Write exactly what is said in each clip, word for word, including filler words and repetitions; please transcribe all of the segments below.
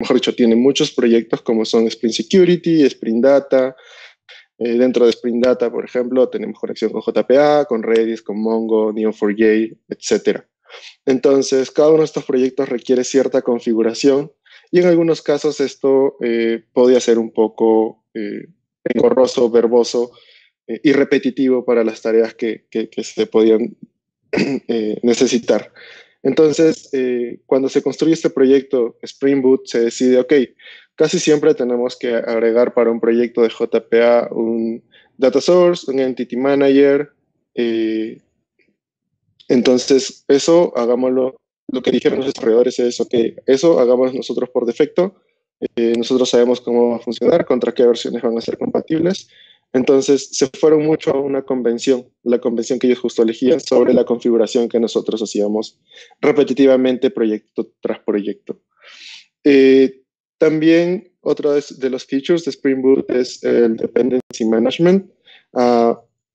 mejor dicho, tiene muchos proyectos como son Spring Security, Spring Data. Eh, dentro de Spring Data, por ejemplo, tenemos conexión con J P A, con Redis, con Mongo, Neo cuatro j, etcétera. Entonces, cada uno de estos proyectos requiere cierta configuración y en algunos casos esto eh, podía ser un poco eh, engorroso, verboso eh, y repetitivo para las tareas que, que, que se podían eh, necesitar. Entonces, eh, cuando se construye este proyecto Spring Boot, se decide, ok, casi siempre tenemos que agregar para un proyecto de J P A un data source, un entity manager. Eh, entonces, eso hagámoslo. Lo que dijeron los desarrolladores es, ok, eso hagamos nosotros por defecto. Eh, nosotros sabemos cómo va a funcionar, contra qué versiones van a ser compatibles. Entonces, se fueron mucho a una convención, la convención que ellos justo elegían sobre la configuración que nosotros hacíamos repetitivamente proyecto tras proyecto. Eh, también otro de, de los features de Spring Boot es el Dependency Management. Uh,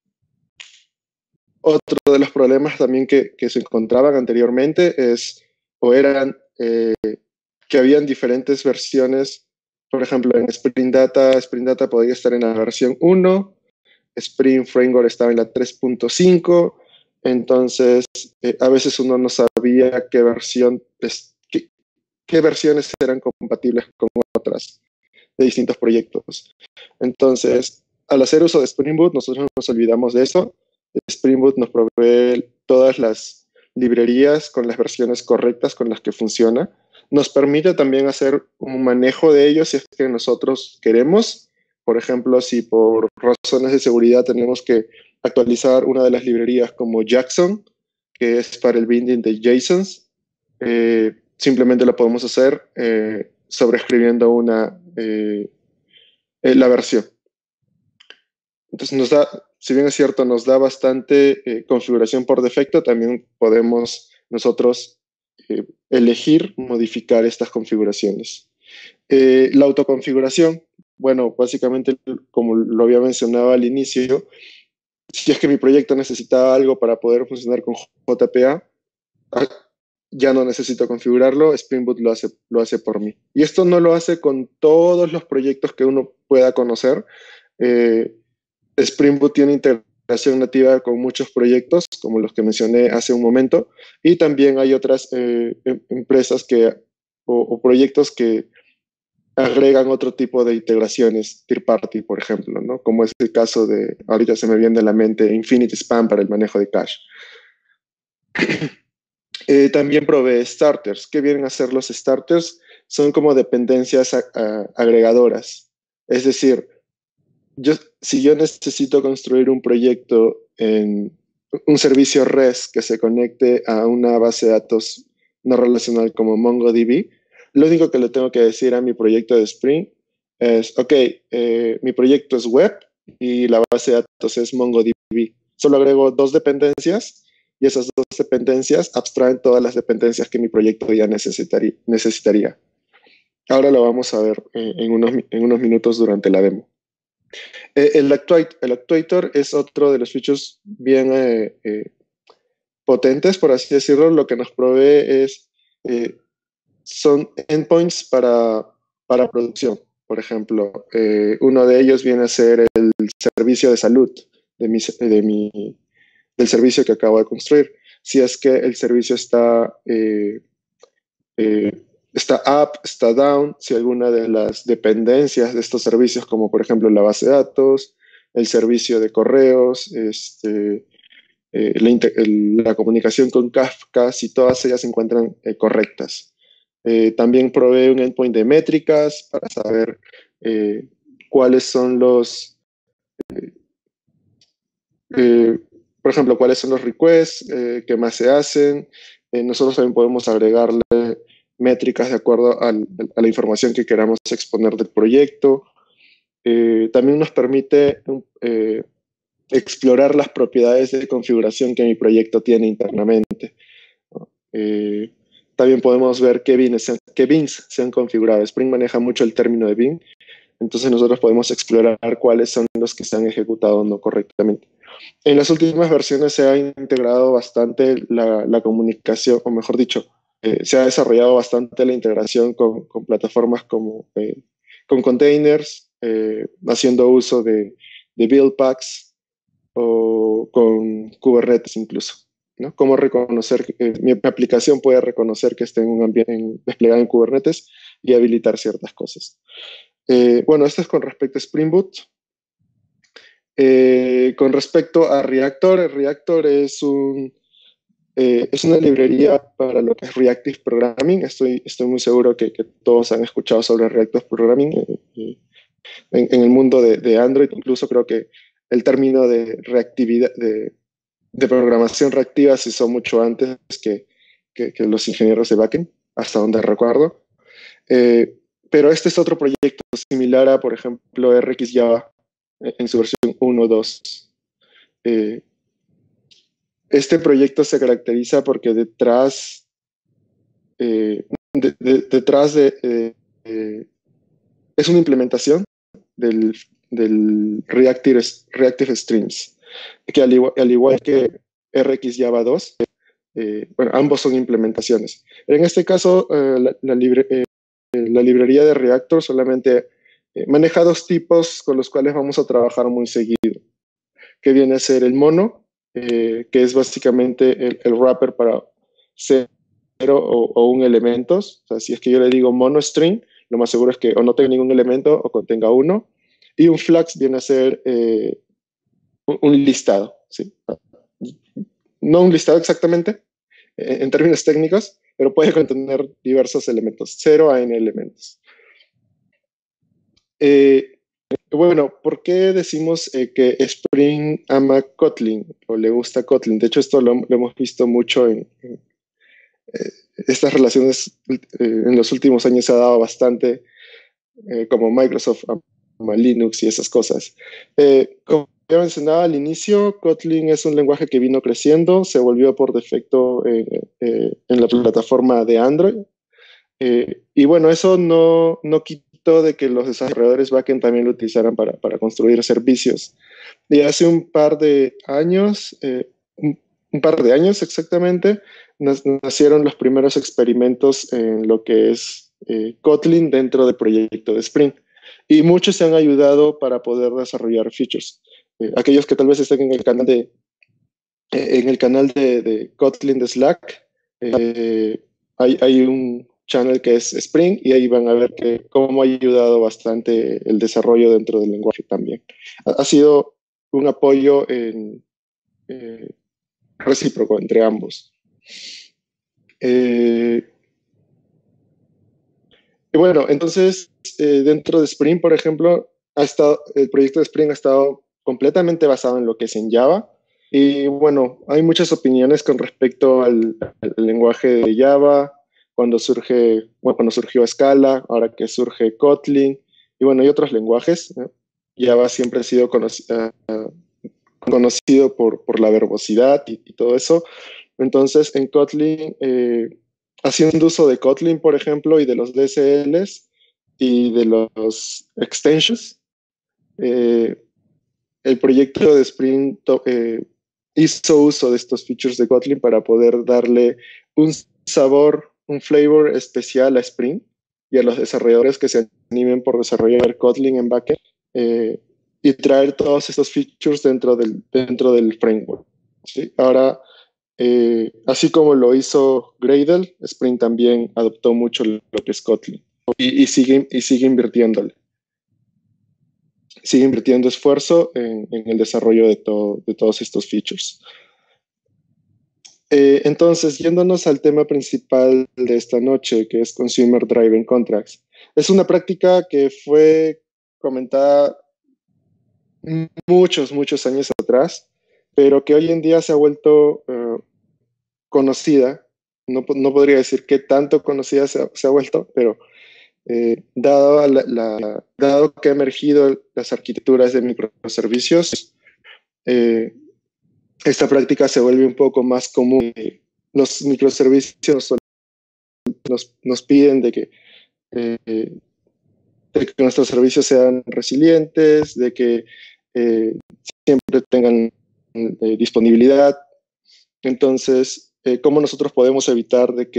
otro de los problemas también que, que se encontraban anteriormente es, o eran, eh, que habían diferentes versiones. Por ejemplo, en Spring Data, Spring Data podía estar en la versión uno, Spring Framework estaba en la tres punto cinco, entonces eh, a veces uno no sabía qué versión, es, qué, qué versiones eran compatibles con otras de distintos proyectos. Entonces, al hacer uso de Spring Boot, nosotros nos olvidamos de eso. Spring Boot nos provee todas las librerías con las versiones correctas con las que funciona. Nos permite también hacer un manejo de ellos si es que nosotros queremos. Por ejemplo, si por razones de seguridad tenemos que actualizar una de las librerías como Jackson, que es para el binding de JSONs, eh, simplemente lo podemos hacer eh, sobreescribiendo una, eh, la versión. Entonces, nos da, si bien es cierto, nos da bastante eh, configuración por defecto, también podemos nosotros eh, elegir modificar estas configuraciones. Eh, la autoconfiguración, bueno, básicamente, como lo había mencionado al inicio, si es que mi proyecto necesitaba algo para poder funcionar con J P A, ya no necesito configurarlo, Spring Boot lo hace, lo hace por mí. Y esto no lo hace con todos los proyectos que uno pueda conocer. Eh, Spring Boot tiene integración nativa con muchos proyectos, como los que mencioné hace un momento, y también hay otras eh, empresas que, o, o proyectos que agregan otro tipo de integraciones, third party, por ejemplo, ¿no? Como es el caso de, ahorita se me viene a la mente, Infinity Span para el manejo de cache. Eh, también provee starters. ¿Qué vienen a ser los starters? Son como dependencias a, a, agregadoras. Es decir, yo, si yo necesito construir un proyecto en un servicio REST que se conecte a una base de datos no relacional como MongoDB, lo único que le tengo que decir a mi proyecto de Spring es, ok, eh, mi proyecto es web y la base de datos es MongoDB. Solo agrego dos dependencias y esas dos dependencias abstraen todas las dependencias que mi proyecto ya necesitaría. necesitaría. Ahora lo vamos a ver eh, en, unos, en unos minutos durante la demo. Eh, el, actuator, el actuator es otro de los features bien eh, eh, potentes, por así decirlo. Lo que nos provee es, eh, son endpoints para, para producción. Por ejemplo, eh, uno de ellos viene a ser el servicio de salud de mi, de mi, del servicio que acabo de construir. Si es que el servicio está, eh, eh, está up, está down, si alguna de las dependencias de estos servicios, como por ejemplo la base de datos, el servicio de correos, este, eh, la, el, la comunicación con Kafka, si todas ellas se encuentran eh, correctas. Eh, también provee un endpoint de métricas para saber eh, cuáles son los, eh, eh, por ejemplo, cuáles son los requests, eh, qué más se hacen. Eh, nosotros también podemos agregarle métricas de acuerdo al, a la información que queramos exponer del proyecto. Eh, también nos permite eh, explorar las propiedades de configuración que mi proyecto tiene internamente. Eh, también podemos ver qué bins, qué bins se han configurado. Spring maneja mucho el término de bin, entonces nosotros podemos explorar cuáles son los que se han ejecutado no correctamente. En las últimas versiones se ha integrado bastante la, la comunicación, o mejor dicho, eh, se ha desarrollado bastante la integración con, con plataformas como eh, con containers, eh, haciendo uso de, de build packs o con Kubernetes incluso, ¿no? Cómo reconocer, eh, mi, mi aplicación puede reconocer que esté en un ambiente en, desplegada en Kubernetes y habilitar ciertas cosas. Eh, bueno, esto es con respecto a Spring Boot. Eh, con respecto a Reactor, el Reactor es, un, eh, es una librería para lo que es Reactive Programming. Estoy, estoy muy seguro que, que todos han escuchado sobre Reactive Programming. Eh, eh, en, en el mundo de, de Android, incluso creo que el término de reactividad, de, de programación reactiva se hizo mucho antes que, que, que los ingenieros de backend, hasta donde recuerdo. Eh, pero este es otro proyecto similar a, por ejemplo, R X Java en su versión uno punto dos. Eh, este proyecto se caracteriza porque detrás, eh, de, de, detrás de, eh, eh, es una implementación del, del Reactive, Reactive Streams, que al igual, al igual que R X Java dos, eh, bueno, ambos son implementaciones. En este caso, eh, la, la, libre, eh, la, librería de Reactor solamente eh, maneja dos tipos con los cuales vamos a trabajar muy seguido, que viene a ser el mono, eh, que es básicamente el, el wrapper para cero o, o un elementos. O sea, si es que yo le digo mono string, lo más seguro es que o no tenga ningún elemento o contenga uno. Y un flags viene a ser eh, un, un listado, ¿sí? No un listado exactamente, eh, en términos técnicos, pero puede contener diversos elementos, cero a n elementos. Eh, bueno, ¿por qué decimos eh, que Spring ama Kotlin o le gusta Kotlin? De hecho, esto lo, lo hemos visto mucho en, en eh, estas relaciones eh, en los últimos años se ha dado bastante, eh, como Microsoft ama Linux y esas cosas. Eh, como ya mencionaba al inicio, Kotlin es un lenguaje que vino creciendo, se volvió por defecto en, eh, en la plataforma de Android. Eh, y bueno, eso no, no quitó de que los desarrolladores backend también lo utilizaran para, para construir servicios. Y hace un par de años, eh, un, un par de años exactamente, nacieron los primeros experimentos en lo que es eh, Kotlin dentro del proyecto de Spring. Y muchos se han ayudado para poder desarrollar features. Eh, aquellos que tal vez estén en el canal de, eh, en el canal de, de Kotlin de Slack, eh, hay, hay un channel que es Spring y ahí van a ver que cómo ha ayudado bastante el desarrollo dentro del lenguaje también. Ha, ha sido un apoyo en, eh, recíproco entre ambos. Eh, y bueno, entonces, eh, dentro de Spring, por ejemplo, ha estado, el proyecto de Spring ha estado completamente basado en lo que es en Java. Y bueno, hay muchas opiniones con respecto al, al lenguaje de Java, cuando surge, bueno, cuando surgió Scala, ahora que surge Kotlin, y bueno, hay otros lenguajes, ¿no? Java siempre ha sido conocido, uh, conocido por, por la verbosidad y, y, todo eso. Entonces, en Kotlin, eh, haciendo uso de Kotlin, por ejemplo, y de los D S Ls y de los extensions, eh, el proyecto de Spring eh, hizo uso de estos features de Kotlin para poder darle un sabor, un flavor especial a Spring y a los desarrolladores que se animen por desarrollar Kotlin en backend, eh, y traer todos estos features dentro del, dentro del framework, ¿sí? Ahora, eh, así como lo hizo Gradle, Spring también adoptó mucho lo que es Kotlin y, y, sigue, y sigue invirtiéndole. Sigue invirtiendo esfuerzo en, en el desarrollo de, todo, de todos estos features. Eh, entonces, yéndonos al tema principal de esta noche, que es Consumer Driven Contracts. Es una práctica que fue comentada muchos, muchos años atrás, pero que hoy en día se ha vuelto uh, conocida. No, no podría decir qué tanto conocida se ha, se ha vuelto, pero Eh, dado, la, la, dado que ha emergido las arquitecturas de microservicios, eh, esta práctica se vuelve un poco más común. Los microservicios nos, nos piden de que, eh, de que nuestros servicios sean resilientes, de que eh, siempre tengan eh, disponibilidad. Entonces, eh, ¿cómo nosotros podemos evitar de que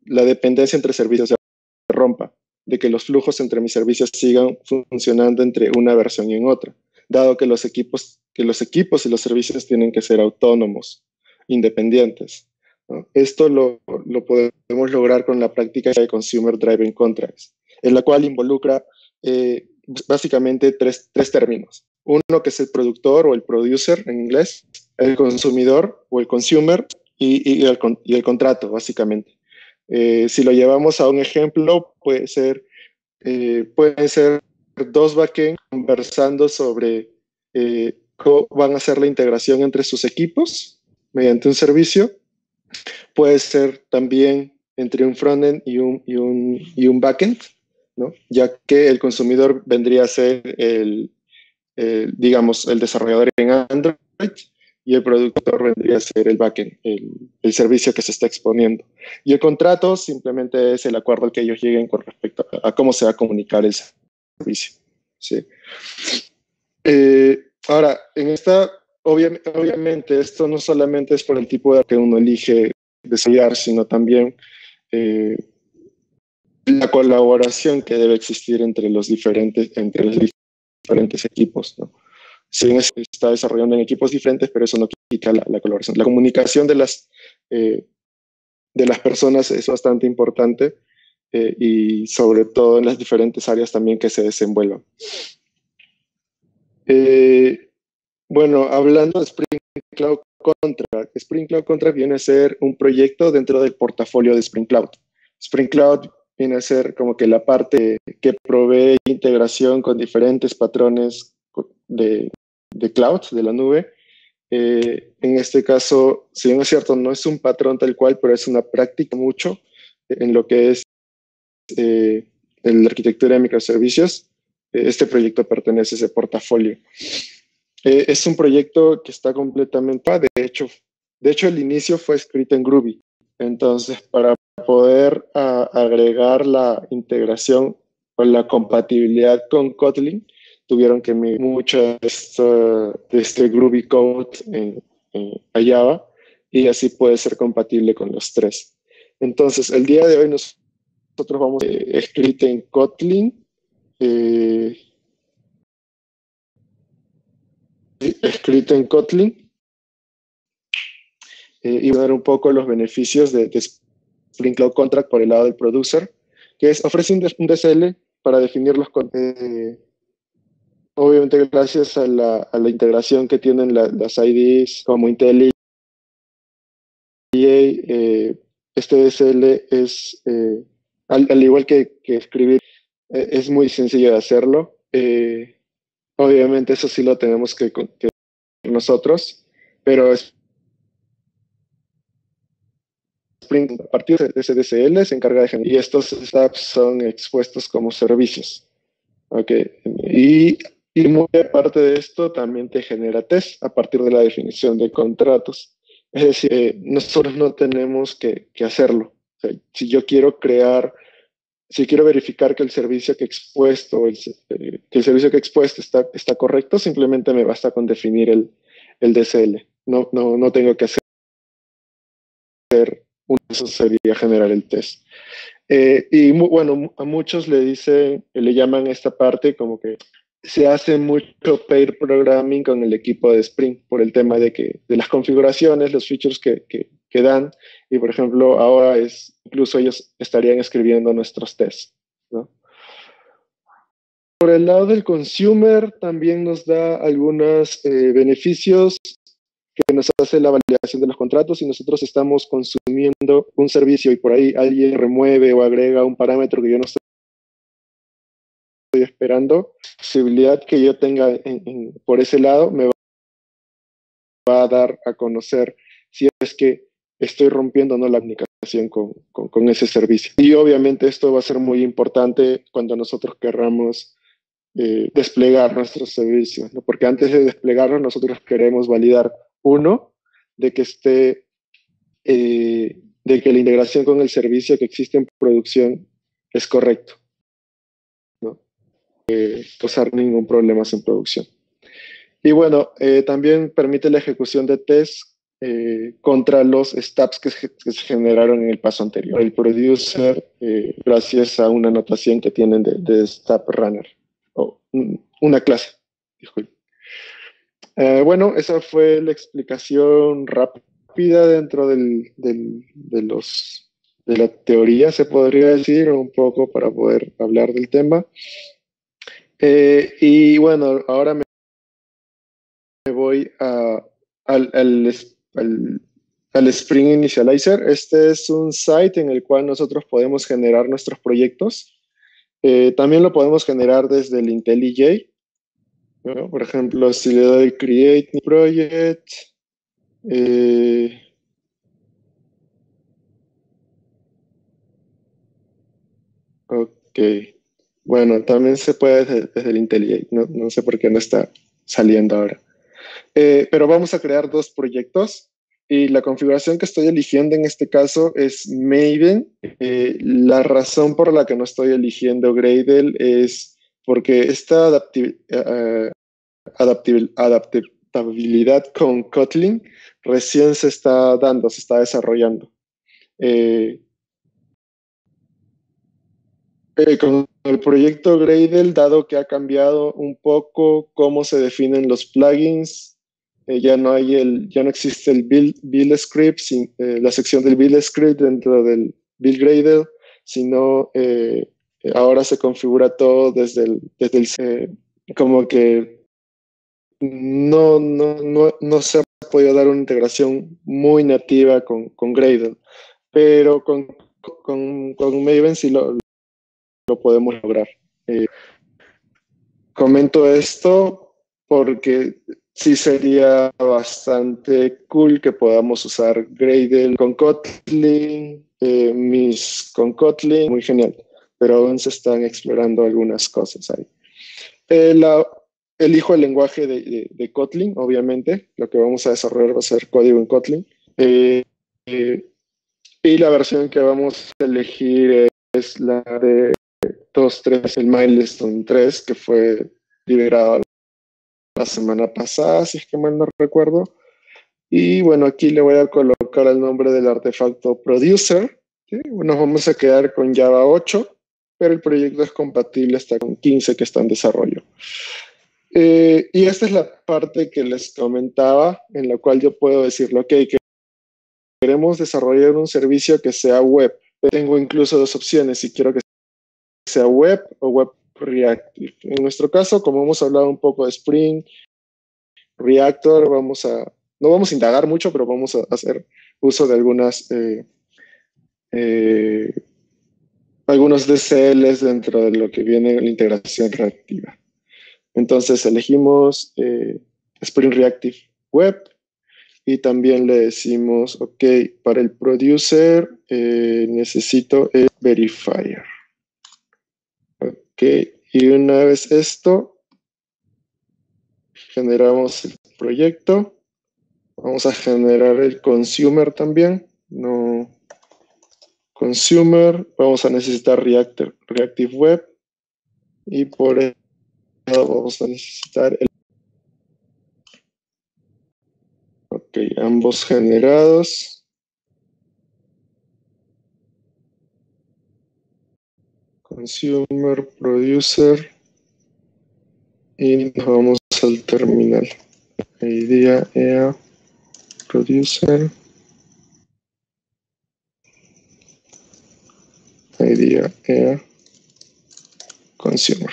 la dependencia entre servicios se rompa, de que los flujos entre mis servicios sigan funcionando entre una versión y en otra, dado que los equipos, que los equipos y los servicios tienen que ser autónomos, independientes, ¿no? Esto lo, lo podemos lograr con la práctica de Consumer Driven Contracts, en la cual involucra eh, básicamente tres, tres términos. Uno que es el productor o el producer en inglés, el consumidor o el consumer y, y, el, y el contrato, básicamente. Eh, si lo llevamos a un ejemplo, puede ser, eh, pueden ser dos backends conversando sobre eh, cómo van a hacer la integración entre sus equipos mediante un servicio. Puede ser también entre un frontend y un, y un, y un backend, ¿no? Ya que el consumidor vendría a ser el, el, digamos, el desarrollador en Android y el productor vendría a ser el backend, el, el servicio que se está exponiendo. Y el contrato simplemente es el acuerdo al que ellos lleguen con respecto a, a cómo se va a comunicar el servicio. ¿Sí? Eh, ahora, en esta, obvia, obviamente, esto no solamente es por el tipo de que uno elige desarrollar, sino también eh, la colaboración que debe existir entre los diferentes, entre los diferentes equipos, ¿no? Si bien se está desarrollando en equipos diferentes, pero eso no quita la, la colaboración. La comunicación de las, eh, de las personas es bastante importante eh, y sobre todo en las diferentes áreas también que se desenvuelvan. Eh, bueno, hablando de Spring Cloud Contract, Spring Cloud Contract viene a ser un proyecto dentro del portafolio de Spring Cloud. Spring Cloud viene a ser como que la parte que provee integración con diferentes patrones de, de cloud, de la nube. Eh, en este caso, si bien es cierto, no es un patrón tal cual, pero es una práctica mucho en lo que es eh, la arquitectura de microservicios. Eh, este proyecto pertenece a ese portafolio. Eh, es un proyecto que está completamente, de hecho, de hecho el inicio fue escrito en Groovy. Entonces, para poder a, agregar la integración o la compatibilidad con Kotlin, tuvieron que migrar mucho de, esto, de este Groovy Code en, en, a Java y así puede ser compatible con los tres. Entonces, el día de hoy nosotros vamos eh, escrito en Kotlin, eh, escrito en Kotlin eh, y ver un poco los beneficios de, de Spring Cloud Contract por el lado del producer, que es ofrece un D S L para definir los eh, obviamente gracias a la, a la integración que tienen la, las I D Es como IntelliJ, eh, este D S L es, eh, al, al igual que, que escribir, eh, es muy sencillo de hacerlo. Eh, obviamente eso sí lo tenemos que, que nosotros, pero es Spring, a partir de ese D S L se encarga de generar, y estos apps son expuestos como servicios. Okay. Y, y muy aparte de esto, también te genera test a partir de la definición de contratos. Es decir, eh, nosotros no tenemos que, que hacerlo. O sea, si yo quiero crear, si quiero verificar que el servicio que he expuesto, el, eh, que el servicio que he expuesto está, está correcto, simplemente me basta con definir el, el D S L. No, no, no tengo que hacer un, eso sería generar el test. Eh, y mu bueno, a muchos le dicen, le llaman esta parte como que se hace mucho pair programming con el equipo de Spring por el tema de que de las configuraciones, los features que, que, que dan, y por ejemplo ahora es, incluso ellos estarían escribiendo nuestros tests, ¿no? Por el lado del consumer también nos da algunos eh, beneficios que nos hace la validación de los contratos. Si nosotros estamos consumiendo un servicio y por ahí alguien remueve o agrega un parámetro que yo no estoy esperando, la posibilidad que yo tenga en, en, por ese lado me va a dar a conocer si es que estoy rompiendo o no la comunicación con, con, con ese servicio. Y obviamente esto va a ser muy importante cuando nosotros querramos eh, desplegar nuestros servicios, ¿no? Porque antes de desplegarlos nosotros queremos validar, uno, de que esté, eh, de que la integración con el servicio que existe en producción es correcto, ¿no? Eh, causar ningún problema en producción. Y bueno, eh, también permite la ejecución de tests eh, contra los stubs que, que se generaron en el paso anterior. El producer, eh, gracias a una notación que tienen de, de stub runner, o oh, una clase, disculpe. Eh, bueno, esa fue la explicación rápida dentro del, del, de, los, de la teoría, se podría decir, un poco para poder hablar del tema. Eh, y bueno, ahora me voy a, al, al, al, al Spring Initializer. Este es un site en el cual nosotros podemos generar nuestros proyectos. Eh, también lo podemos generar desde el IntelliJ, ¿no? Por ejemplo, si le doy Create New Project, eh, ok, bueno, también se puede desde, desde el IntelliJ, no, no sé por qué no está saliendo ahora. Eh, pero vamos a crear dos proyectos y la configuración que estoy eligiendo en este caso es Maven. Eh, la razón por la que no estoy eligiendo Gradle es porque esta adapti uh, adaptabil adaptabilidad con Kotlin recién se está dando, se está desarrollando. Eh, eh, con el proyecto Gradle, dado que ha cambiado un poco cómo se definen los plugins, eh, ya no hay el, ya no existe el build, build script, sin, eh, la sección del build script dentro del build Gradle, sino eh, ahora se configura todo desde el, desde el eh, como que no, no, no, no se ha podido dar una integración muy nativa con, con Gradle, pero con, con, con Maven sí lo, lo podemos lograr. Eh, comento esto porque sí sería bastante cool que podamos usar Gradle con Kotlin, eh, mis con Kotlin, muy genial, pero aún se están explorando algunas cosas ahí. Eh, la, elijo el lenguaje de, de, de Kotlin, obviamente, lo que vamos a desarrollar va a ser código en Kotlin, eh, eh, y la versión que vamos a elegir es la de dos punto tres, el Milestone tres, que fue liberado la semana pasada, si es que mal no recuerdo. Y bueno, aquí le voy a colocar el nombre del artefacto Producer. ¿Sí? Nos vamos a quedar con Java ocho, pero el proyecto es compatible hasta con quince que está en desarrollo. Eh, y esta es la parte que les comentaba, en la cual yo puedo decirle, ok, que queremos desarrollar un servicio que sea web. Tengo incluso dos opciones, si quiero que sea web o web reactive. En nuestro caso, como hemos hablado un poco de Spring, Reactor, vamos a, no vamos a indagar mucho, pero vamos a hacer uso de algunas, eh, eh, algunos D C Ls dentro de lo que viene la integración reactiva. Entonces elegimos eh, Spring Reactive Web y también le decimos, ok, para el producer eh, necesito el verifier. Ok, y una vez esto, generamos el proyecto. Vamos a generar el consumer también. No. Consumer, vamos a necesitar Reactor, Reactive Web. Y por eso vamos a necesitar el. Ok, ambos generados. Consumer, Producer. Y nos vamos al terminal. Idea, E A, Producer. Idea, E A, Consumer.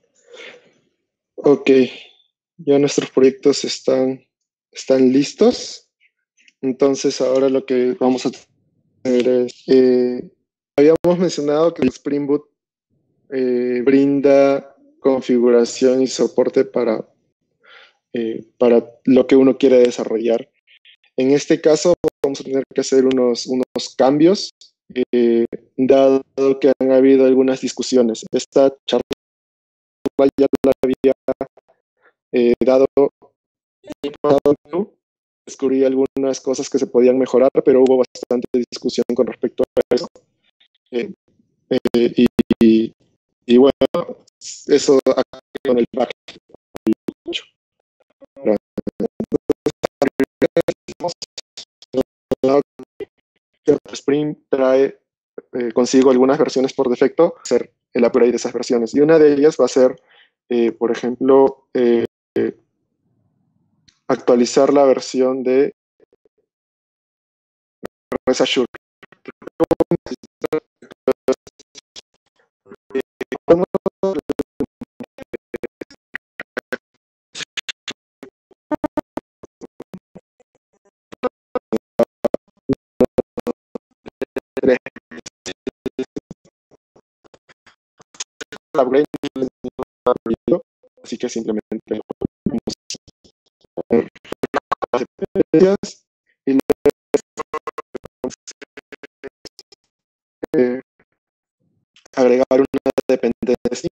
Ok, ya nuestros proyectos están, están listos. Entonces ahora lo que vamos a hacer es, eh, habíamos mencionado que el Spring Boot eh, brinda configuración y soporte para, eh, para lo que uno quiere desarrollar. En este caso vamos a tener que hacer unos, unos cambios, eh, dado que han habido algunas discusiones. Esta charla ya la había eh, dado, descubrí algunas cosas que se podían mejorar, pero hubo bastante discusión con respecto a eso. Eh, eh, y, y, y bueno, eso con el back. Spring trae eh, consigo algunas versiones por defecto, hacer el upgrade de esas versiones. Y una de ellas va a ser, eh, por ejemplo, eh, actualizar la versión de Rest Assured. Upgrade, así que simplemente y eh, agregar una dependencia.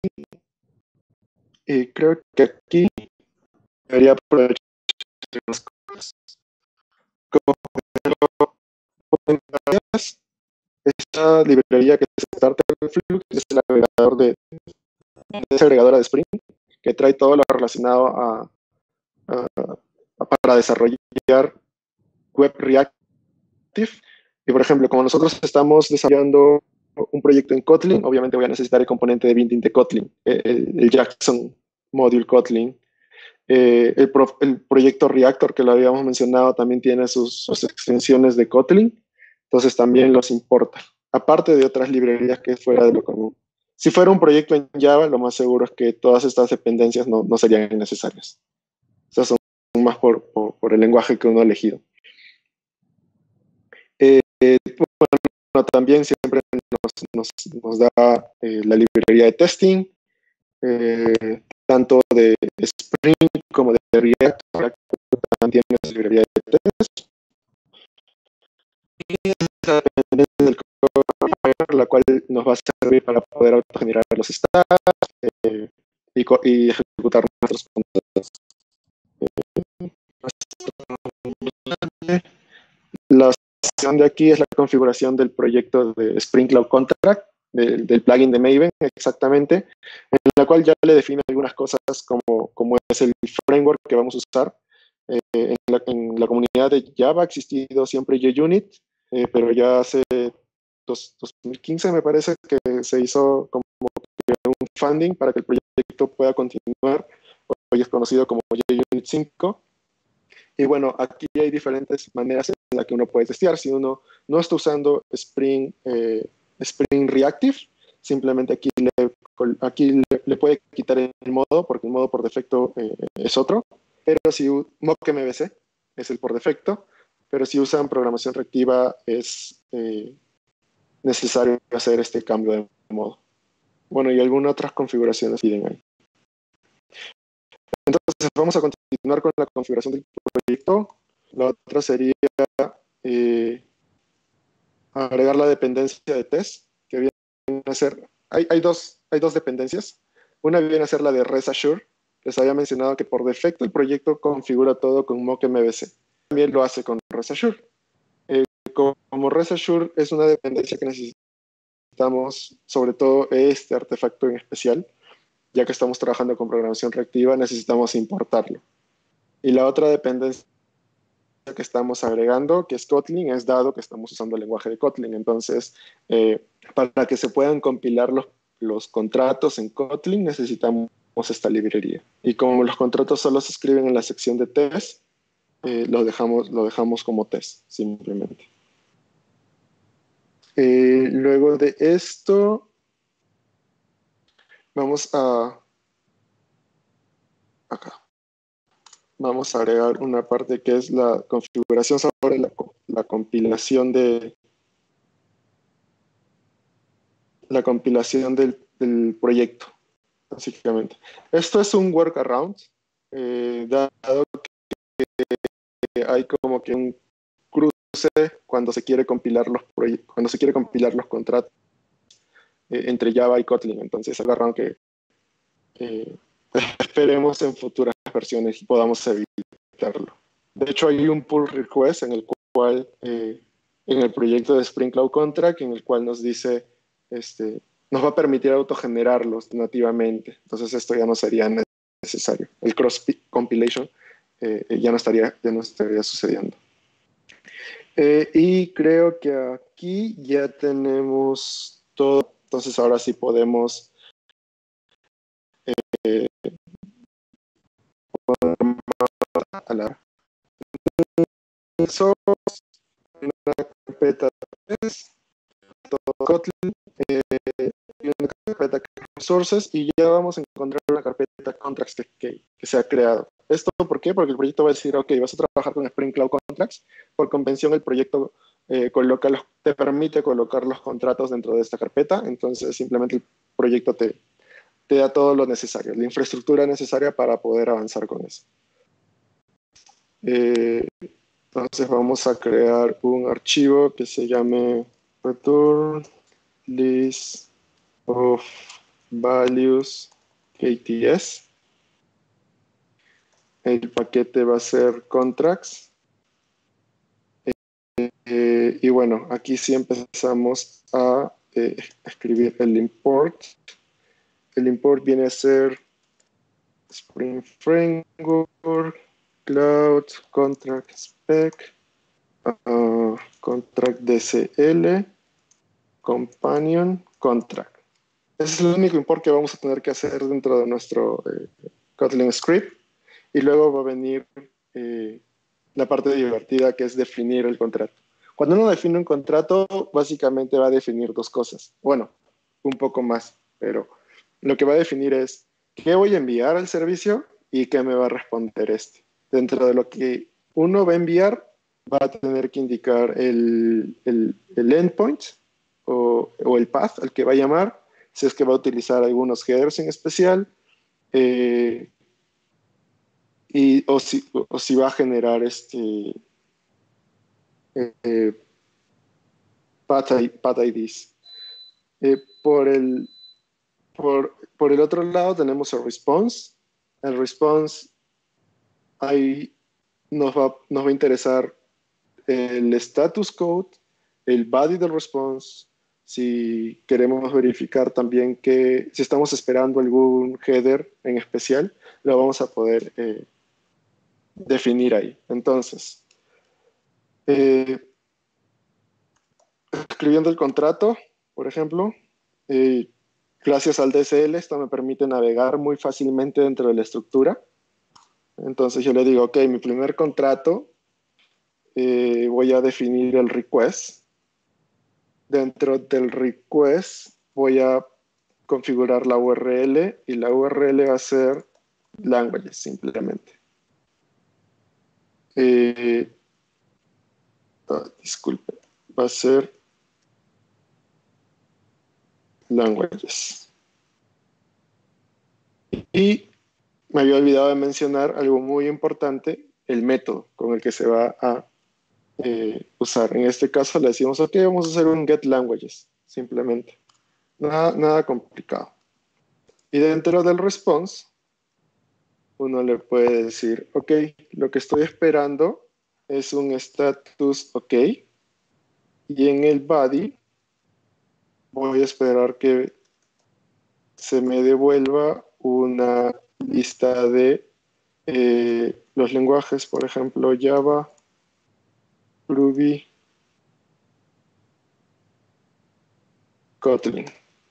Y creo que aquí debería aprovechar unas cosas. Como en tareas, esta librería que es Starterflux es el agregador de, es agregadora de Spring que trae todo lo relacionado a, a, a para desarrollar web reactive. Y por ejemplo, como nosotros estamos desarrollando un proyecto en Kotlin, obviamente voy a necesitar el componente de binding de Kotlin, el, el Jackson Module Kotlin. Eh, el, pro, el proyecto Reactor, que lo habíamos mencionado, también tiene sus, sus extensiones de Kotlin, entonces también los importa, aparte de otras librerías que es fuera de lo común. Si fuera un proyecto en Java, lo más seguro es que todas estas dependencias no, no serían necesarias. Estas son más por, por, por el lenguaje que uno ha elegido. Eh, bueno, también siempre nos, nos, nos da eh, la librería de testing, eh, tanto de Spring como de React. También tiene la librería de test. Y esa dependencia del código, la cual nos va a servir para poder autogenerar los stats eh, y, y ejecutar nuestros controles. Eh, la opción de aquí es la configuración del proyecto de Spring Cloud Contract, del, del plugin de Maven, exactamente, en la cual ya le define algunas cosas como, como es el framework que vamos a usar. Eh, en, la, en la comunidad de Java ha existido siempre JUnit, eh, pero ya hace dos, dos mil quince me parece que se hizo como un funding para que el proyecto pueda continuar. Hoy es conocido como JUnit cinco. Y bueno, aquí hay diferentes maneras en las que uno puede testear. Si uno no está usando Spring, eh, Spring Reactive, simplemente aquí, le, aquí le, le puede quitar el modo, porque el modo por defecto eh, es otro. Pero si MockMVC es el por defecto, pero si usan programación reactiva es eh, necesario hacer este cambio de modo. Bueno, y algunas otras configuraciones piden ahí. Entonces vamos a continuar con la configuración del proyecto. La otra sería eh, agregar la dependencia de test, que viene a ser, hay, hay, dos, hay dos dependencias. Una viene a ser la de Rest Assured. Les había mencionado que por defecto el proyecto configura todo con MockMVC. También lo hace con Rest Assured. Eh, como Rest Assured es una dependencia que necesitamos, sobre todo este artefacto en especial, ya que estamos trabajando con programación reactiva, necesitamos importarlo. Y la otra dependencia que estamos agregando, que es Kotlin, es dado que estamos usando el lenguaje de Kotlin. Entonces, eh, para que se puedan compilar los, los contratos en Kotlin, necesitamos esta librería. Y como los contratos solo se escriben en la sección de test, eh, lo, dejamos, lo dejamos como test, simplemente. Eh, luego de esto, vamos a... acá. Vamos a agregar una parte que es la configuración sobre la, la compilación de la compilación del, del proyecto, básicamente. Esto es un workaround, eh, dado que hay como que un cruce cuando se quiere compilar los cuando se quiere compilar los contratos eh, entre Java y Kotlin. Entonces, agarran que eh, esperemos en futuras versiones podamos evitarlo. De hecho, hay un pull request en el cual, eh, en el proyecto de Spring Cloud Contract, en el cual nos dice, este, nos va a permitir autogenerarlos nativamente. Entonces, esto ya no sería necesario. El cross compilation eh, ya, no estaría, ya no estaría sucediendo. Eh, y creo que aquí ya tenemos todo. Entonces ahora sí podemos eh, a la eso, una carpeta tres, todo Kotlin, eh, y una carpeta que es resources, y ya vamos a encontrar una carpeta contracts que, que, que se ha creado. ¿Esto por qué? Porque el proyecto va a decir, ok, vas a trabajar con Spring Cloud Contracts. Por convención, el proyecto eh, coloca los, te permite colocar los contratos dentro de esta carpeta, entonces simplemente el proyecto te, te da todo lo necesario, la infraestructura necesaria para poder avanzar con eso. Eh, entonces vamos a crear un archivo que se llame return list of values K T S. El paquete va a ser contracts. Eh, y bueno, aquí sí empezamos a eh, escribir el import. El import viene a ser Spring Framework, Cloud, Contract Spec, uh, Contract D C L, Companion, Contract. Ese es el único import que vamos a tener que hacer dentro de nuestro eh, Kotlin script. Y luego va a venir eh, la parte divertida, que es definir el contrato. Cuando uno define un contrato, básicamente va a definir dos cosas. Bueno, un poco más, pero lo que va a definir es qué voy a enviar al servicio y qué me va a responder este. Dentro de lo que uno va a enviar, va a tener que indicar el, el, el endpoint o, o, el path al que va a llamar, si es que va a utilizar algunos headers en especial, eh, y, o, si, o si va a generar este eh, path, path I Ds. Eh, por, el, por, por el otro lado tenemos el response. El response, ahí nos va, nos va a interesar el status code, el body del response, si queremos verificar también que si estamos esperando algún header en especial, lo vamos a poder eh, definir ahí. Entonces, eh, escribiendo el contrato, por ejemplo, eh, gracias al D S L, esto me permite navegar muy fácilmente dentro de la estructura. Entonces yo le digo, ok, mi primer contrato, eh, voy a definir el request. Dentro del request voy a configurar la U R L y la U R L va a ser languages simplemente. Eh, oh, disculpe, va a ser languages. Y me había olvidado de mencionar algo muy importante, el método con el que se va a eh, usar. En este caso le decimos, ok, vamos a hacer un get languages, simplemente. Nada, nada complicado. Y dentro del response, uno le puede decir, ok, lo que estoy esperando es un status ok, y en el body voy a esperar que se me devuelva una lista de eh, los lenguajes, por ejemplo, Java, Ruby, Kotlin.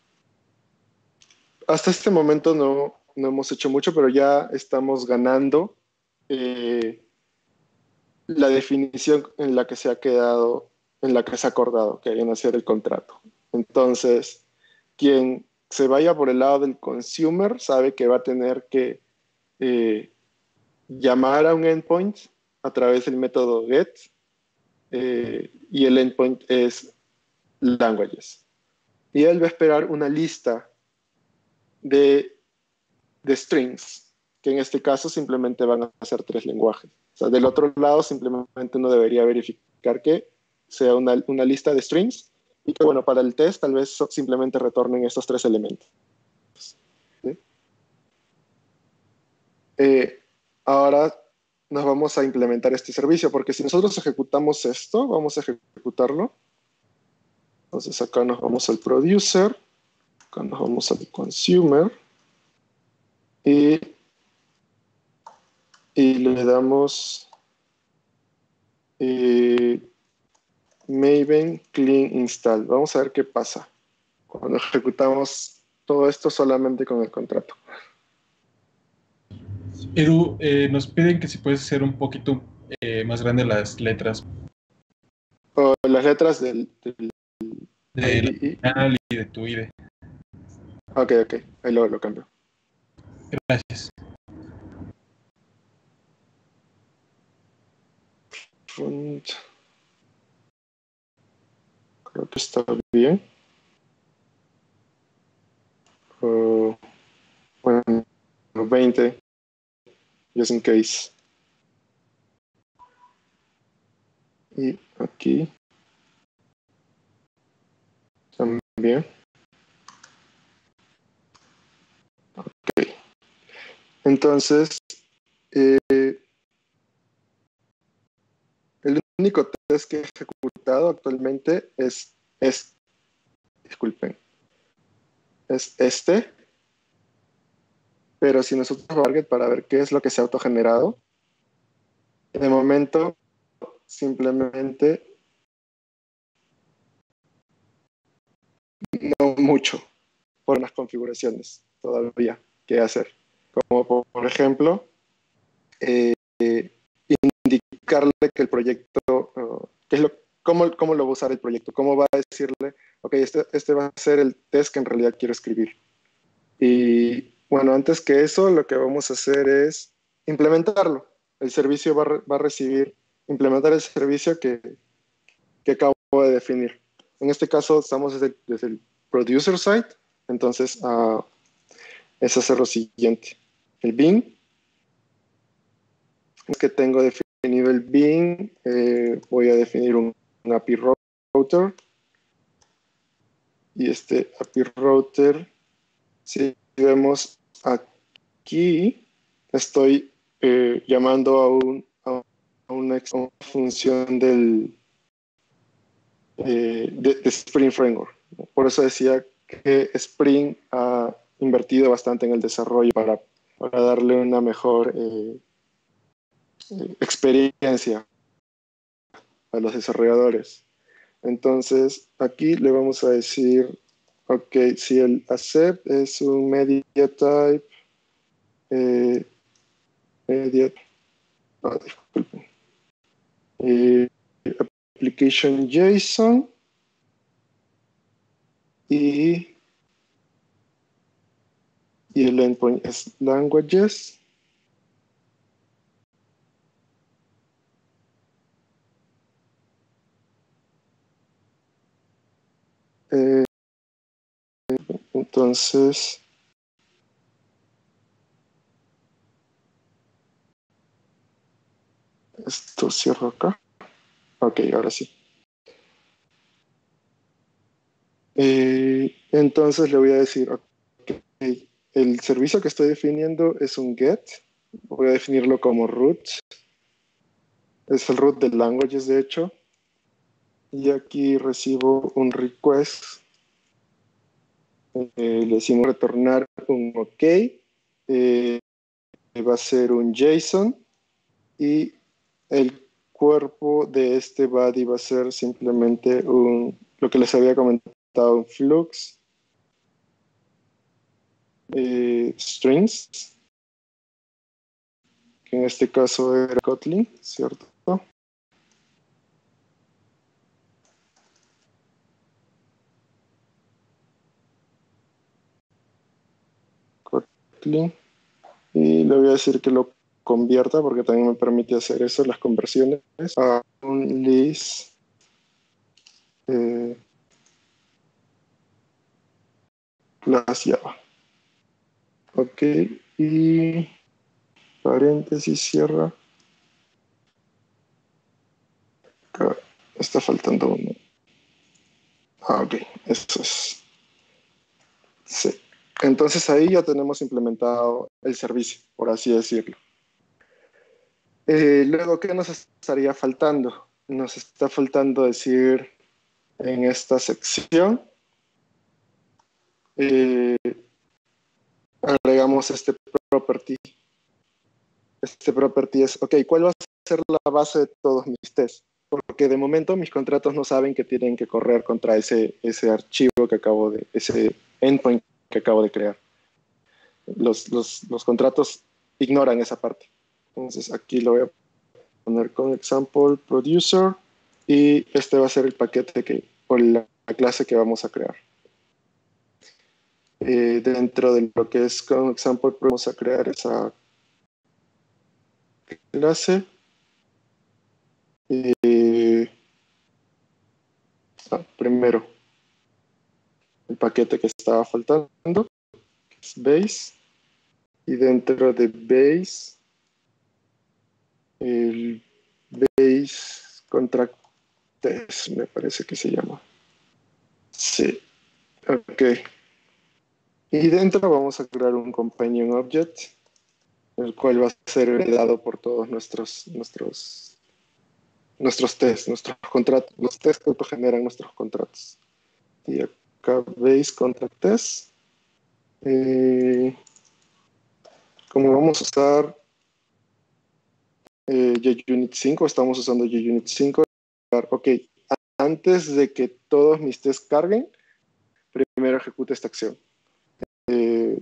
Hasta este momento no, no hemos hecho mucho, pero ya estamos ganando eh, la definición en la que se ha quedado, en la que se ha acordado que hay en hacer el contrato. Entonces, quien se vaya por el lado del consumer sabe que va a tener que eh, llamar a un endpoint a través del método get, eh, y el endpoint es languages. Y él va a esperar una lista de, de strings, que en este caso simplemente van a ser tres lenguajes. O sea, del otro lado simplemente uno debería verificar que sea una, una lista de strings y que, bueno, para el test tal vez simplemente retornen estos tres elementos. ¿Sí? Eh, ahora nos vamos a implementar este servicio, porque si nosotros ejecutamos esto, vamos a ejecutarlo. Entonces acá nos vamos al producer, acá nos vamos al consumer y, y le damos eh, Maven clean install. Vamos a ver qué pasa cuando ejecutamos todo esto solamente con el contrato. Edu, eh, nos piden que si puedes hacer un poquito eh, más grande las letras O las letras del, del de la I D E. final y de tu I D. Ok, ok. Ahí lo, lo cambio. Gracias. Font. Creo que está bien. Uh, bueno, veinte. Just in case. Y aquí también. Ok. Entonces, eh, el único test que he ejecutado actualmente es, es, disculpen, es este. Pero si nosotros vamos a target para ver qué es lo que se ha autogenerado, de momento simplemente no mucho por las configuraciones todavía que hacer. Como por, por ejemplo, eh, indicarle que el proyecto, uh, qué es lo, cómo, cómo lo va a usar el proyecto, cómo va a decirle, ok, este, este va a ser el test que en realidad quiero escribir. Y bueno, antes que eso, lo que vamos a hacer es implementarlo. El servicio va a, va a recibir, implementar el servicio que, que acabo de definir. En este caso, estamos desde, desde el producer side, entonces uh, es hacer lo siguiente. El bin, es que tengo definido el bin, eh, voy a definir un, un A P I router, y este A P I router, si vemos aquí, estoy eh, llamando a, un, a una, una función del, eh, de, de Spring Framework. Por eso decía que Spring ha invertido bastante en el desarrollo para, para darle una mejor eh, experiencia a los desarrolladores. Entonces, aquí le vamos a decir, ok, si el accept es un media type, eh, media, no, disculpen, eh, application JSON y, y el endpoint es languages. Eh, entonces, esto cierro acá. Ok, ahora sí. Eh, entonces le voy a decir, ok, el servicio que estoy definiendo es un get. Voy a definirlo como root. Es el root de languages, de hecho. Y aquí recibo un request. Eh, le decimos retornar un OK. Eh, va a ser un JSON. Y el cuerpo de este body va a ser simplemente un, lo que les había comentado, un flux. Eh, strings. Que en este caso era Kotlin, ¿cierto? Kotlin. Y le voy a decir que lo convierta, porque también me permite hacer eso, las conversiones, a un list eh, class Java. Ok, y paréntesis, cierra. Acá está faltando uno. Ah, ok, eso es. Sí. Entonces ahí ya tenemos implementado el servicio, por así decirlo. Eh, luego, ¿qué nos estaría faltando? Nos está faltando decir en esta sección, eh, agregamos este property. Este property es, ok, ¿cuál va a ser la base de todos mis tests? porque de momento mis contratos no saben que tienen que correr contra ese, ese archivo que acabo de, ese endpoint que acabo de crear. Los, los, los contratos ignoran esa parte. Entonces aquí lo voy a poner con example producer y este va a ser el paquete que, o la, la clase que vamos a crear. Eh, dentro de lo que es con example vamos a crear esa clase. Eh, ah, primero, el paquete que estaba faltando, que es base. Y dentro de base, el base contract test, me parece que se llama. Sí, ok. Y dentro vamos a crear un companion object, el cual va a ser heredado por todos nuestros, nuestros, nuestros tests, nuestros contratos, los tests que autogeneran nuestros contratos. Y acá base contract test. Eh, como vamos a usar eh, JUnit cinco, estamos usando JUnit cinco. Ok, antes de que todos mis tests carguen, primero ejecute esta acción. Eh,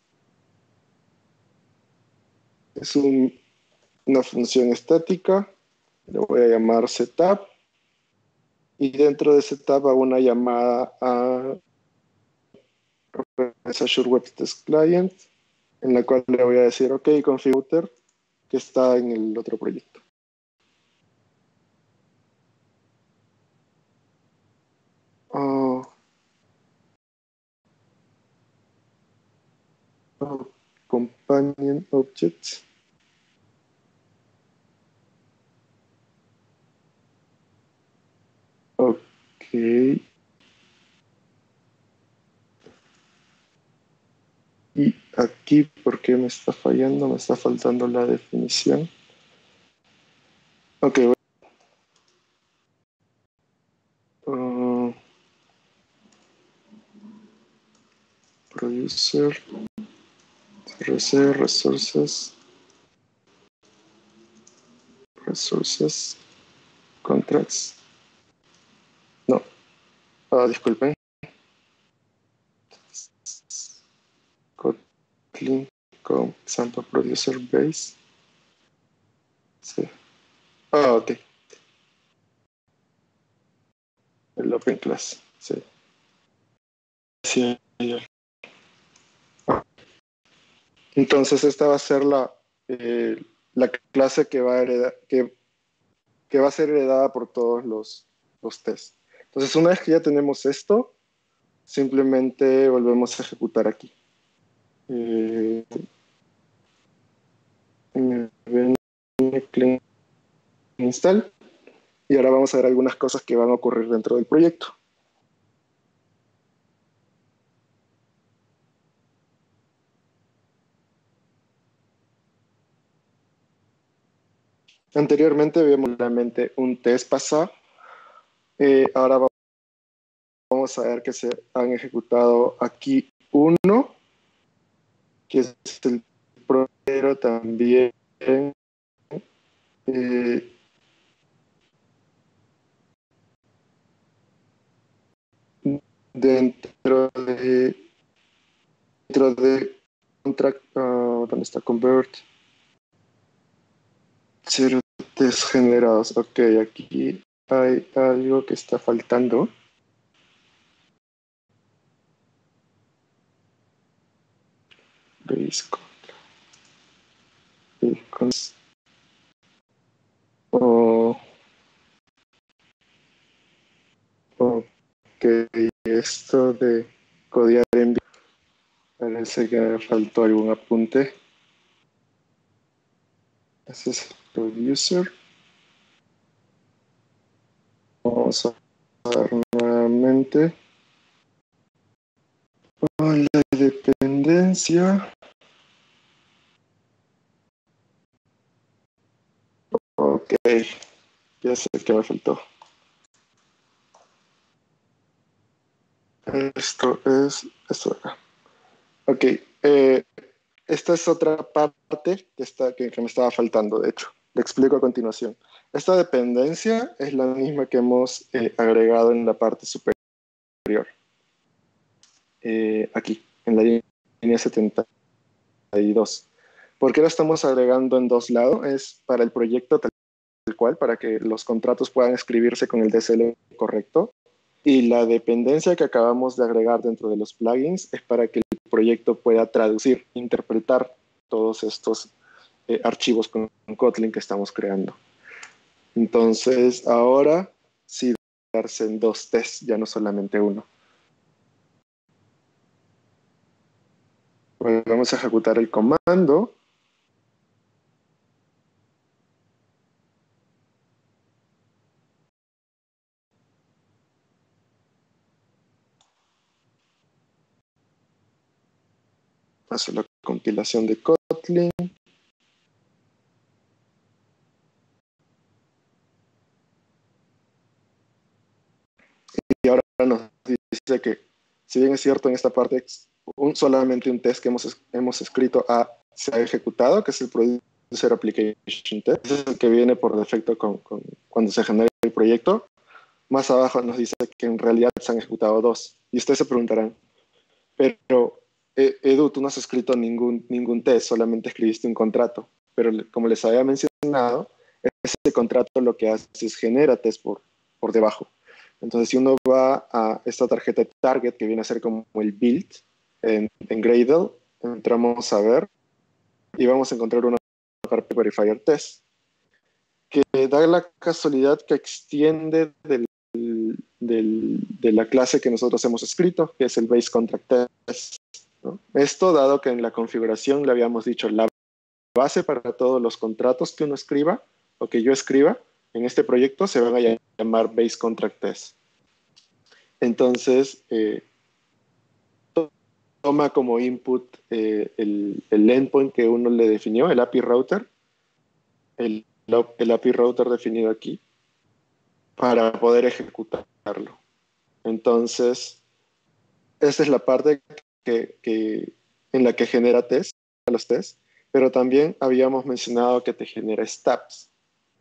es un, una función estática, le voy a llamar setup, y dentro de setup hago una llamada a Azure Web Test Client, en la cual le voy a decir, ok, configure que está en el otro proyecto. Oh, oh, companion object. Ok. Y aquí, ¿por qué me está fallando? Me está faltando la definición. Ok. Uh, producer, R C, resources, resources, contracts. No, ah, disculpen. Kotlin con example producer base. Sí. Ah, ok. El open class. Sí. Sí. Entonces esta va a ser la, eh, la clase que va a heredar, que, que va a ser heredada por todos los, los tests. Entonces una vez que ya tenemos esto, simplemente volvemos a ejecutar aquí. Eh, clean install, y ahora vamos a ver algunas cosas que van a ocurrir dentro del proyecto. Anteriormente vimos solamente un test pasado. Eh, ahora vamos a ver que se han ejecutado aquí uno, que es el primero también. Eh, dentro de dentro de contract, uh, ¿dónde está convert? Cero test generados. Ok, aquí hay algo que está faltando. Risco. Oh, ok, esto de codear en vivo, parece que me faltó algún apunte. Ese es el producer. Vamos a ver nuevamente. Oh, la dependencia. Ok, ya sé que me faltó. Esto es esto de acá. Ok, eh, esta es otra parte que, está, que, que me estaba faltando, de hecho. Le explico a continuación. Esta dependencia es la misma que hemos eh, agregado en la parte superior, eh, aquí, en la línea setenta y dos. ¿Por qué la estamos agregando en dos lados? Es para el proyecto tal cual, para que los contratos puedan escribirse con el D S L correcto. Y la dependencia que acabamos de agregar dentro de los plugins es para que el proyecto pueda traducir, interpretar todos estos eh, archivos con Kotlin que estamos creando. Entonces, ahora sí darse en dos tests, ya no solamente uno. Bueno, vamos a ejecutar el comando. Hacer la compilación de Kotlin. Y ahora nos dice que, si bien es cierto en esta parte, un, solamente un test que hemos, hemos escrito ha, se ha ejecutado, que es el Producer Application Test. Ese es el que viene por defecto con, con, cuando se genera el proyecto. Más abajo nos dice que en realidad se han ejecutado dos. Y ustedes se preguntarán, pero Edu, tú no has escrito ningún, ningún test, solamente escribiste un contrato. Pero como les había mencionado, ese contrato lo que hace es genera test por, por debajo. Entonces, si uno va a esta tarjeta de target, que viene a ser como el build en, en Gradle, entramos a ver y vamos a encontrar una carpeta verifier test que da la casualidad que extiende del, del, de la clase que nosotros hemos escrito, que es el base contract test, ¿no? Esto dado que en la configuración le habíamos dicho la base para todos los contratos que uno escriba o que yo escriba en este proyecto se van a llamar base contract test. Entonces, eh, toma como input eh, el, el endpoint que uno le definió, el A P I router, el, el A P I router definido aquí, para poder ejecutarlo. Entonces, esa es la parte que, que, en la que genera test, los tests, pero también habíamos mencionado que te genera stubs,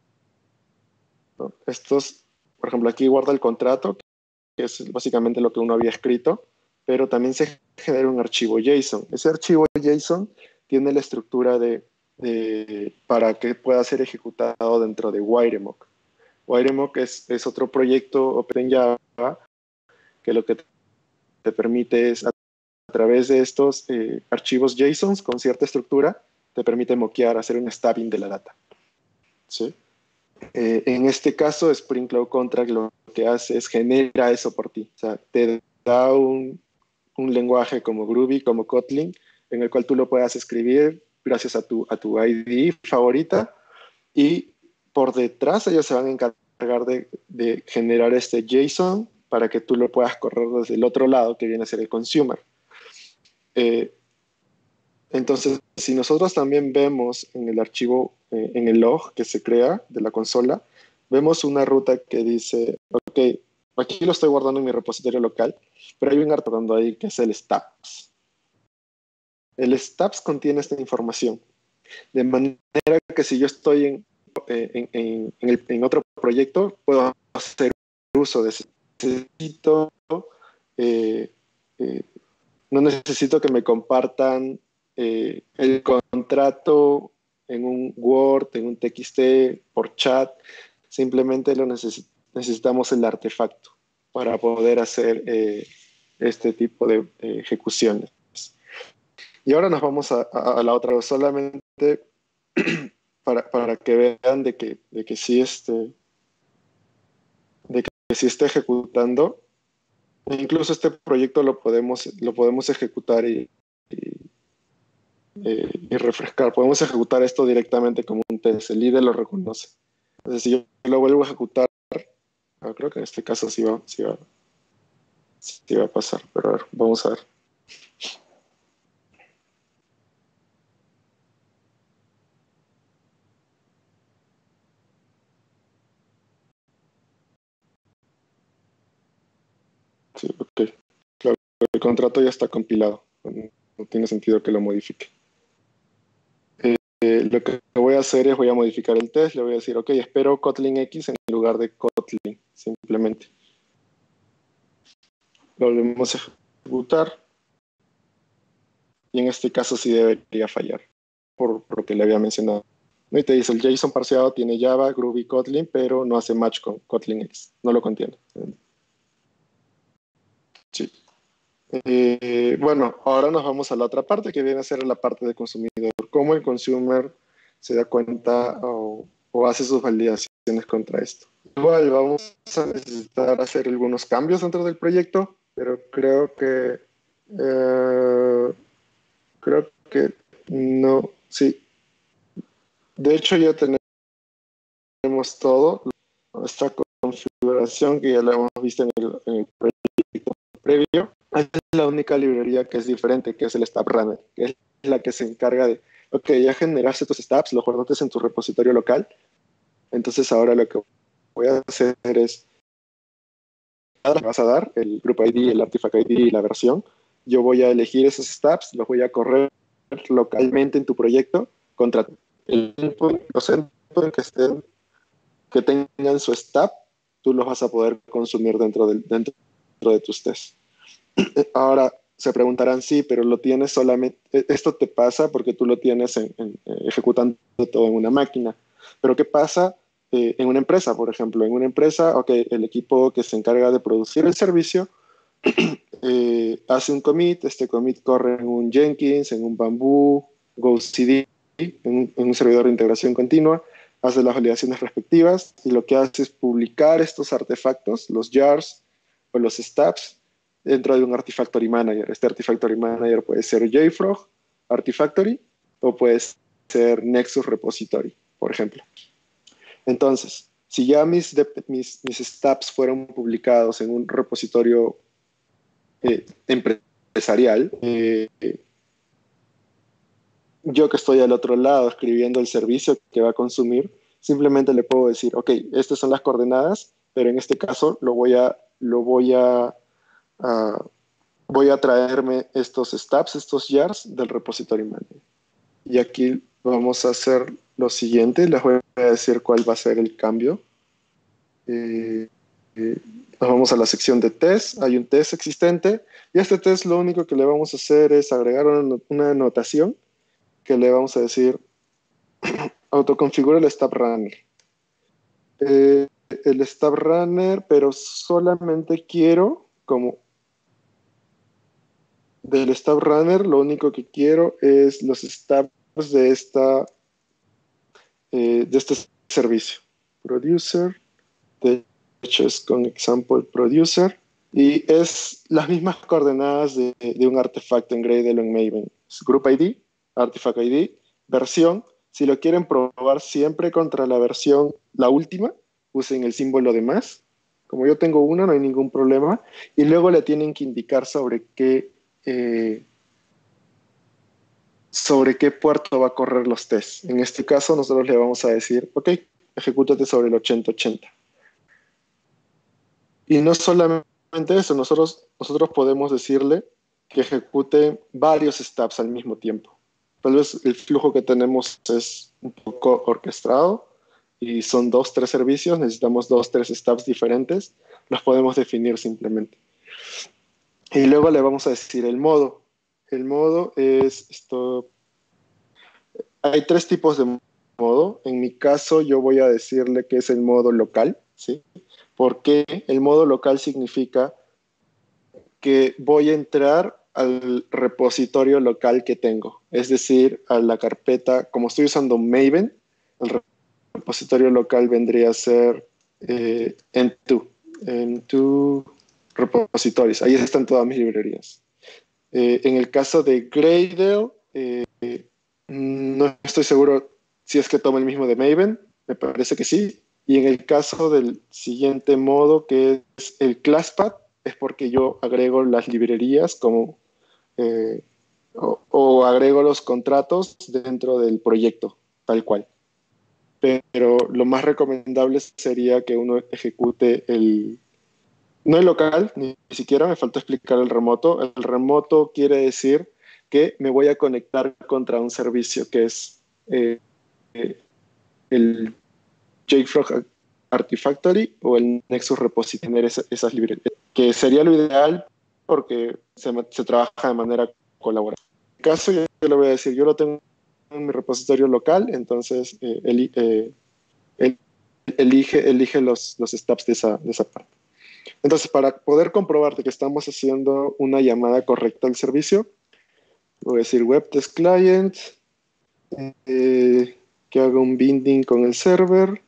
¿no? Estos, por ejemplo, aquí guarda el contrato, que es básicamente lo que uno había escrito, pero también se genera un archivo JSON. Ese archivo JSON tiene la estructura de, de, para que pueda ser ejecutado dentro de Wiremock. Wiremock es, es otro proyecto OpenJava que lo que te permite es, a través de estos eh, archivos JSON con cierta estructura, te permite moquear, hacer un stubbing de la data, ¿sí? Eh, en este caso, Spring Cloud Contract lo que hace es genera eso por ti. O sea, te da un, un lenguaje como Groovy, como Kotlin, en el cual tú lo puedas escribir gracias a tu, a tu I D E favorita, y por detrás ellos se van a encargar de, de generar este JSON para que tú lo puedas correr desde el otro lado, que viene a ser el consumer. Eh, entonces, si nosotros también vemos en el archivo, eh, en el log que se crea de la consola, vemos una ruta que dice, ok, aquí lo estoy guardando en mi repositorio local, pero hay un artefacto ahí que es el stubs. El stubs contiene esta información, de manera que si yo estoy en, eh, en, en, en, el, en otro proyecto, puedo hacer uso de ese. Necesito, eh, eh, no necesito que me compartan eh, el contrato en un Word, en un T X T, por chat. Simplemente lo necesi necesitamos el artefacto para poder hacer eh, este tipo de eh, ejecuciones. Y ahora nos vamos a, a, a la otra, solamente para, para que vean de que, de que sí este, de que sí está ejecutando. Incluso este proyecto lo podemos, lo podemos ejecutar y, y, eh, y refrescar. Podemos ejecutar esto directamente como un test. El I D E lo reconoce. Entonces, si yo lo vuelvo a ejecutar, ah, creo que en este caso sí va, sí va, sí va a pasar. Pero a ver, vamos a ver. Sí, ok. Claro, el contrato ya está compilado. No tiene sentido que lo modifique. Eh, lo que voy a hacer es voy a modificar el test, le voy a decir, ok, espero Kotlin X en lugar de Kotlin, simplemente. Lo volvemos a ejecutar y en este caso sí debería fallar, por, por lo que le había mencionado. Y te dice, el JSON parseado tiene Java, Groovy, Kotlin, pero no hace match con Kotlin X, no lo contiene. Sí. Eh, bueno, ahora nos vamos a la otra parte que viene a ser la parte de consumidor. Cómo el consumer se da cuenta o, o hace sus validaciones contra esto. Igual vamos a necesitar hacer algunos cambios dentro del proyecto, pero creo que eh, creo que no, sí. De hecho ya tenemos todo, esta configuración que ya la hemos visto en el, en el proyecto previo. Es la única librería que es diferente, que es el Step Runner, que es la que se encarga de, ok, ya generaste tus steps, los guardaste en tu repositorio local, entonces ahora lo que voy a hacer es, me vas a dar el grupo I D, el artifact I D y la versión, yo voy a elegir esos steps, los voy a correr localmente en tu proyecto contra el endpoint, los endpoints que estén, que tengan su step, tú los vas a poder consumir dentro, del, dentro de tus tests. Ahora se preguntarán, sí, pero lo tienes solamente, esto te pasa porque tú lo tienes en, en, ejecutando todo en una máquina. Pero ¿qué pasa eh, en una empresa, por ejemplo? En una empresa, ok, el equipo que se encarga de producir el servicio eh, hace un commit, este commit corre en un Jenkins, en un Bamboo, GoCD, en un, en un servidor de integración continua, hace las validaciones respectivas y lo que hace es publicar estos artefactos, los jars o los stubs, dentro de un Artifactory Manager. Este Artifactory Manager puede ser JFrog, Artifactory, o puede ser Nexus Repository, por ejemplo. Entonces, si ya mis, de, mis, mis stubs fueron publicados en un repositorio eh, empresarial, eh, yo que estoy al otro lado escribiendo el servicio que va a consumir, simplemente le puedo decir, ok, estas son las coordenadas, pero en este caso lo voy a, lo voy a Uh, voy a traerme estos stubs, estos jars del repository manager. Y aquí vamos a hacer lo siguiente, les voy a decir cuál va a ser el cambio. Eh, eh, nos vamos a la sección de test, hay un test existente y a este test lo único que le vamos a hacer es agregar una, una anotación que le vamos a decir autoconfigura el stub runner. Eh, el stub runner, pero solamente quiero como del Stub Runner, lo único que quiero es los stubs de, esta, eh, de este servicio. Producer, de hecho es con example producer, y es las mismas coordenadas de, de un artefacto en Gradle o en Maven. Es group I D, artifact I D, versión. Si lo quieren probar siempre contra la versión, la última, usen el símbolo de más. Como yo tengo una, no hay ningún problema. Y luego le tienen que indicar sobre qué Eh, sobre qué puerto va a correr los tests. En este caso, nosotros le vamos a decir, ok, ejecútate sobre el ochenta ochenta. Y no solamente eso, nosotros, nosotros podemos decirle que ejecute varios stubs al mismo tiempo. Tal vez el flujo que tenemos es un poco orquestado y son dos, tres servicios, necesitamos dos, tres stubs diferentes, los podemos definir simplemente. Y luego le vamos a decir el modo. El modo es esto. Hay tres tipos de modo. En mi caso, yo voy a decirle que es el modo local, ¿sí? Porque el modo local significa que voy a entrar al repositorio local que tengo. Es decir, a la carpeta, como estoy usando Maven, el repositorio local vendría a ser eh, en tu, en tu repositorios. Ahí están todas mis librerías. Eh, en el caso de Gradle, eh, no estoy seguro si es que toma el mismo de Maven, me parece que sí. Y en el caso del siguiente modo, que es el ClassPath, es porque yo agrego las librerías como, eh, o, o agrego los contratos dentro del proyecto, tal cual. Pero lo más recomendable sería que uno ejecute el, no el local, ni siquiera me faltó explicar el remoto. El remoto quiere decir que me voy a conectar contra un servicio que es, eh, el JFrog Artifactory o el Nexus Repository, tener esa, esas librerías, que sería lo ideal porque se, se trabaja de manera colaborativa. En mi caso, yo, yo le voy a decir, yo lo tengo en mi repositorio local, entonces eh, el, eh, el, elige, elige los, los steps de esa, de esa parte. Entonces, para poder comprobarte que estamos haciendo una llamada correcta al servicio, voy a decir web test client, eh, que haga un binding con el server,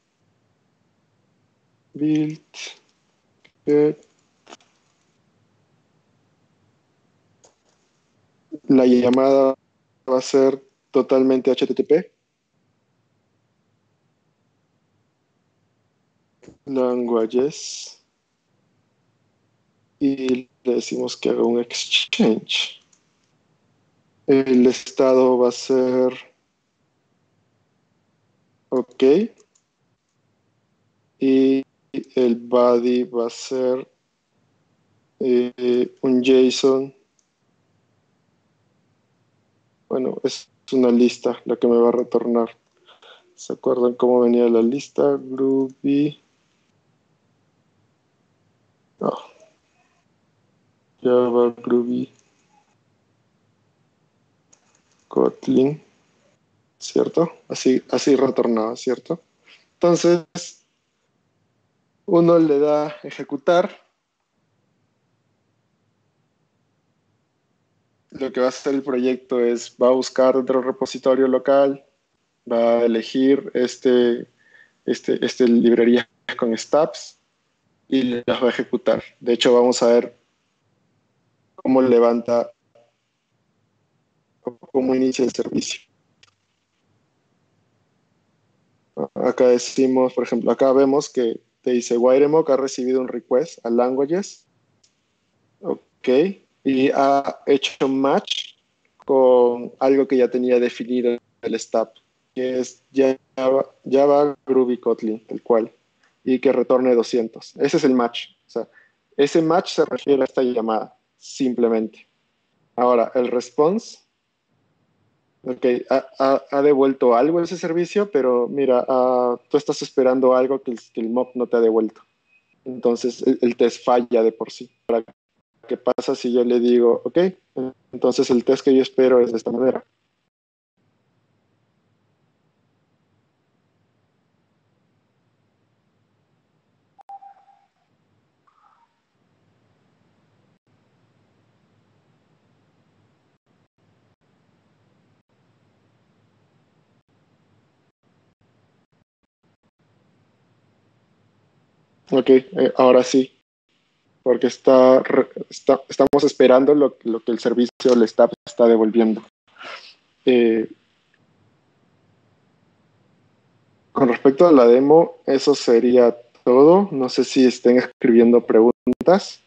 build, get. La llamada va a ser totalmente H T T P. Languages. Y le decimos que haga un exchange. El estado va a ser OK. Y el body va a ser eh, un JSON. Bueno, es una lista la que me va a retornar. ¿Se acuerdan cómo venía la lista? Groovy. Oh. Java, Groovy. Kotlin. ¿Cierto? Así, así retornaba, ¿cierto? Entonces, uno le da ejecutar. Lo que va a hacer el proyecto es, va a buscar dentro del repositorio local, va a elegir este, este, este librería con stubs y las va a ejecutar. De hecho, vamos a ver cómo levanta o cómo inicia el servicio. Acá decimos, por ejemplo, acá vemos que te dice Wiremock ha recibido un request a languages. Ok. Y ha hecho match con algo que ya tenía definido el stub, que es Java, Java Groovy Kotlin, el cual, y que retorne doscientos. Ese es el match. O sea, ese match se refiere a esta llamada, simplemente. Ahora, el response, ok, ha, ha, ha devuelto algo ese servicio, pero mira, uh, tú estás esperando algo que el, que el mock no te ha devuelto. Entonces, el, el test falla de por sí. Para ¿Qué pasa si yo le digo, ok, entonces el test que yo espero es de esta manera? Ok, eh, ahora sí, porque está, está, estamos esperando lo, lo que el servicio le está, está devolviendo. Eh, con respecto a la demo, eso sería todo. No sé si estén escribiendo preguntas,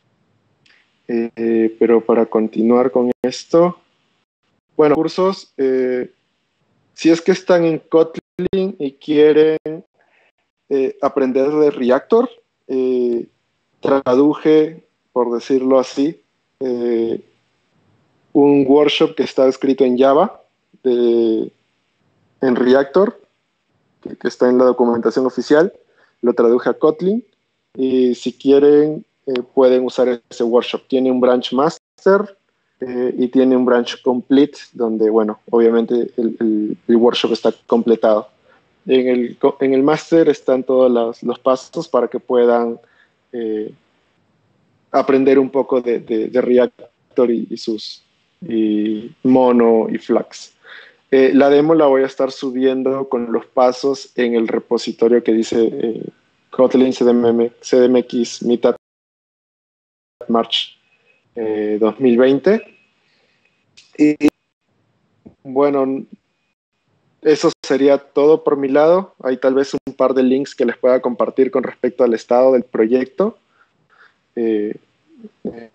eh, pero para continuar con esto, bueno, cursos, eh, si es que están en Kotlin y quieren eh, aprender de Reactor, eh, traduje, por decirlo así, eh, un workshop que está escrito en Java, de, en Reactor, que, que está en la documentación oficial, lo traduje a Kotlin, y si quieren eh, pueden usar ese workshop. Tiene un branch master eh, y tiene un branch complete, donde, bueno, obviamente el, el, el workshop está completado. En el, en el máster están todos los, los pasos para que puedan eh, aprender un poco de, de, de Reactor y, y sus y Mono y Flux. Eh, la demo la voy a estar subiendo con los pasos en el repositorio que dice eh, Kotlin C D M, C D M X Meetup March eh, dos mil veinte. Y bueno, eso sería todo por mi lado. Hay tal vez un par de links que les pueda compartir con respecto al estado del proyecto. Eh, eh,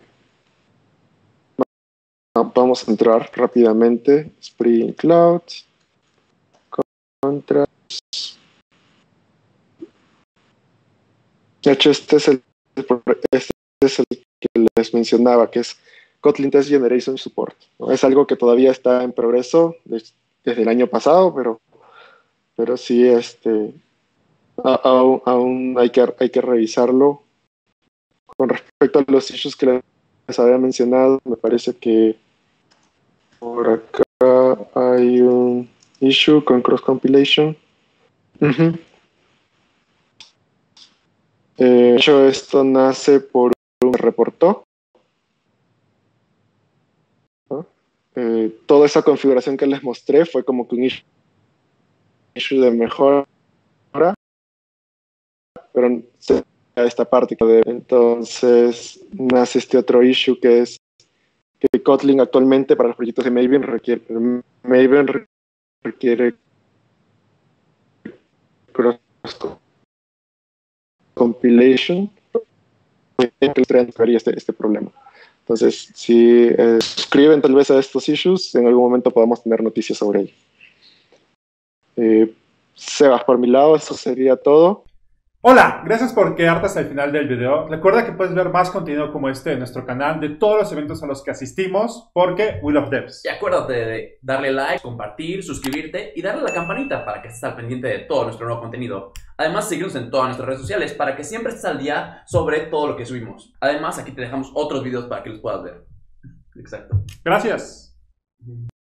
vamos a entrar rápidamente. Spring Cloud. Contra. De hecho, este es el, este es el que les mencionaba, que es Kotlin Test Generation Support, ¿no? Es algo que todavía está en progreso desde, desde el año pasado, pero pero sí, este, a- aún, aún hay que, hay que revisarlo. Con respecto a los issues que les había mencionado, me parece que por acá hay un issue con cross compilation. Ujú. Eh, de hecho, esto nace por un reportó. ¿No? Eh, toda esa configuración que les mostré fue como que un issue, issue de mejora, pero se- a esta parte. Entonces nace este otro issue que es que Kotlin actualmente para los proyectos de Maven requiere, Maven requiere cross compilation que este, este problema. Entonces, si eh, suscriben tal vez a estos issues, en algún momento podamos tener noticias sobre ellos. Eh, Sebas, por mi lado, eso sería todo. Hola, gracias por quedarte hasta el final del video. Recuerda que puedes ver más contenido como este en nuestro canal de todos los eventos a los que asistimos, porque we love devs. Y acuérdate de darle like, compartir, suscribirte y darle a la campanita para que estés al pendiente de todo nuestro nuevo contenido. Además, síguenos en todas nuestras redes sociales para que siempre estés al día sobre todo lo que subimos. Además, aquí te dejamos otros videos para que los puedas ver. Exacto. Gracias.